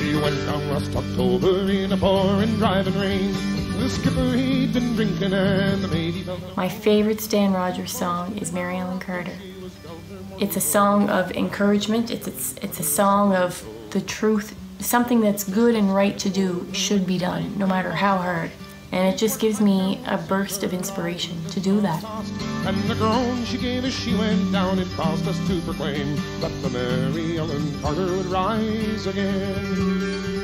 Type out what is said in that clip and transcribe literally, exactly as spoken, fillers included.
She went down last October in a pouring driving rain. The skipper, he'd been drinking and the maid he felt... My favorite Stan Rogers song is Mary Ellen Carter. It's a song of encouragement. It's, it's, it's a song of the truth. Something that's good and right to do should be done, no matter how hard. And it just gives me a burst of inspiration to do that. And the groan she gave as she went down, it caused us to proclaim that the Mary Ellen Carter would rise again.